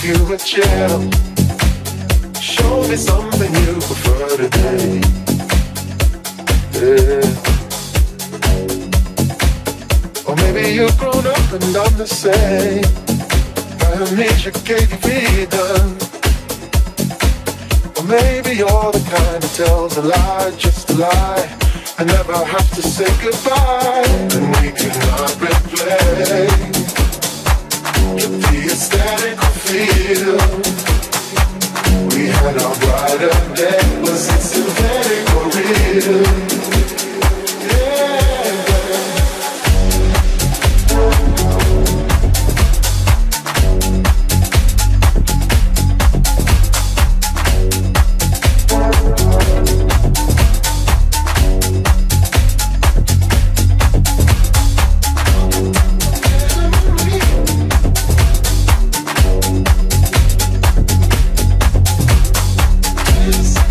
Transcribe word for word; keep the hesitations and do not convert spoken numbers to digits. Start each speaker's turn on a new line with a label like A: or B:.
A: you a chill. Show me something you prefer today. Yeah. Or maybe you've grown up and done the same. Amnesia gave you freedom. Or maybe you're the kind that tells a lie, just a lie, and never have to say goodbye. And we cannot replay the aesthetic feel. We had our brighter day. Was it synthetic or real?
B: Yes.